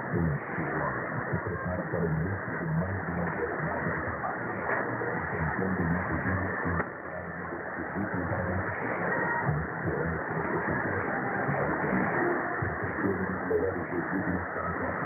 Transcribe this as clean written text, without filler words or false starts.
se prepara para o início de mais uma jornada de trabalho, enfrentando uma rotina inesperada, esperando que você tivesse certeza de explorar o seu vídeo no caso a